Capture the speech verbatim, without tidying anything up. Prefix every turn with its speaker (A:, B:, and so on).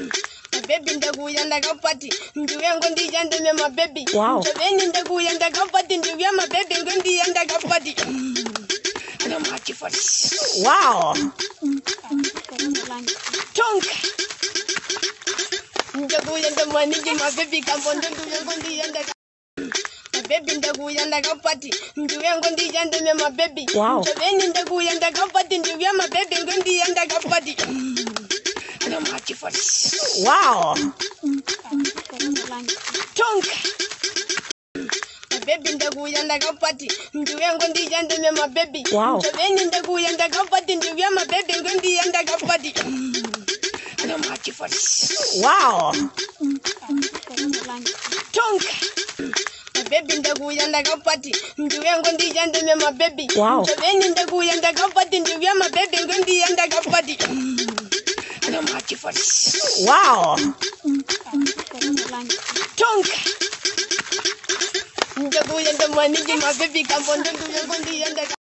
A: Baby ndakuya ndakapati ndiuya ngondiya ndeme mabebi.
B: Wow.
A: Njoveni ndakuya ndakapati ndiuya mabebi ngondiya ndakapati.
B: Wow.
A: Tonka. Ndakuya ndamaniji mabebi kambondo ndiuya ngondiya ndakapati. Baby ndakuya ndakapati ndiuya ngondiya ndeme mabebi.
B: Wow.
A: Njoveni ndakuya ndakapati ndiuya mabebi ngondiya ndakapati.
B: Wow.
A: Tonka. Baby ndakuya ndakapati ndiuya ngondiya ndeme mabebi.
B: Wow.
A: Njoveni ndakuya ndakapati ndiuya mabebi ngondiya ndakapati.
B: Wow.
A: Tonka. Baby ndakuya ndakapati ndiuya ngondiya ndeme mabebi.
B: Wow.
A: Njoveni ndakuya ndakapati ndiuya mabebi ngondiya ndakapati.
B: Wow.
A: Tonka. Ndakuya ndamaniji mabebi kambondo ndiuya ngondiya ndakapati.